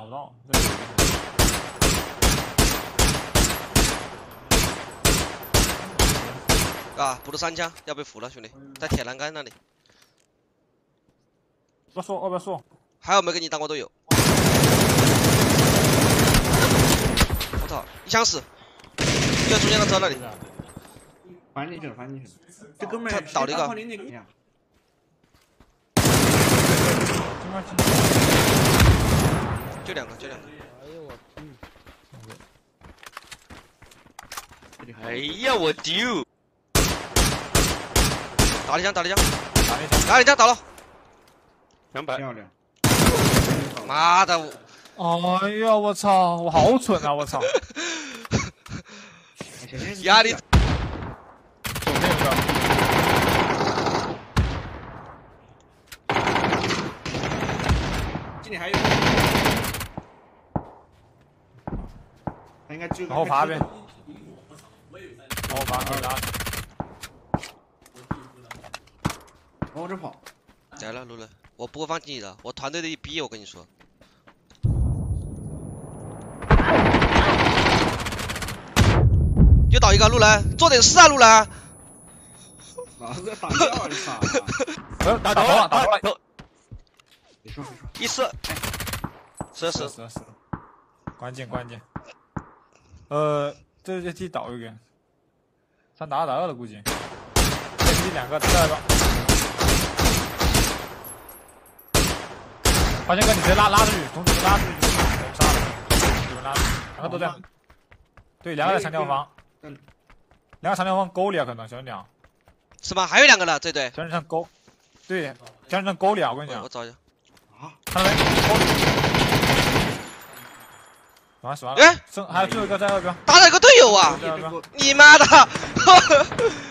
不到。 啊，补了3枪，要被俘了，兄弟，在铁栏杆那里。 不说，不说。 还有没有给你当过队友？我操，一枪死，就中间的车那里。 翻进去了，翻进去了。这哥们他倒了一个。就2个，就2个。 哎呦我去！ 哎呀我丢！ 打了一枪， 打了一枪，倒了。 200。漂亮。 妈的！ 哎呀，我操！我好蠢啊！我操！ 压力。 左边有个。 这里还有。他应该就。 往后爬呗。往后爬，可以拉。 往这跑。 来了，路人，我不会放弃你的，我团队的一逼，我跟你说。又倒一个路人，做点事啊，路人。 老子在打架啊！你操！ 打头了。 你说。 1-4。是。 关键。这题倒一个，3打2了估计。这题2个，再来吧。发现哥，你直接拉出去，从这边拉出去，我杀了，你们拉出去，2个都这样。对，2个在长条房，2个长条房沟里啊，可能小心点。 是吗？还有2个呢，这队。 小心上沟，对，小心上沟里啊，我跟你讲。 我找一下。 啊， 看到没？沟里。完了。 哎， 还有最后一个在2个。 打了一个队友啊！你妈的！